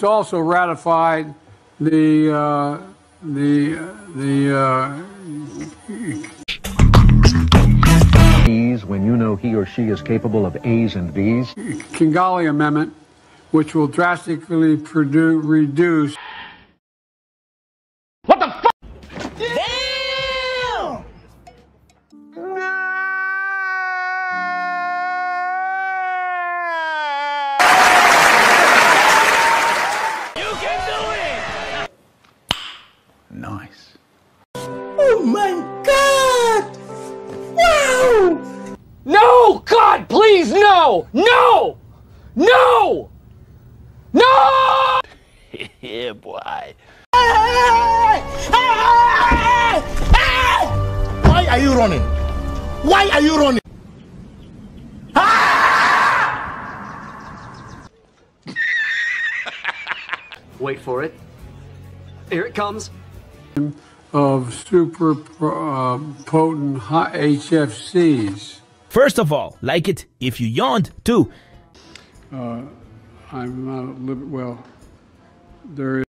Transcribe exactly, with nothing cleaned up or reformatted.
It's also ratified the uh, the the uh, E's when you know he or she is capable of A's and B's. Kigali Amendment, which will drastically produce, reduce. What the fuck? Damn! You can do it! Nice. Oh my God! Wow! No! God, please, no! No! No! No! Yeah, boy. Why are you running? Why are you running? Wait for it. Here it comes. Of super uh, potent H F Cs. First of all, like it if you yawned too. Uh, I'm not a little, well, there is.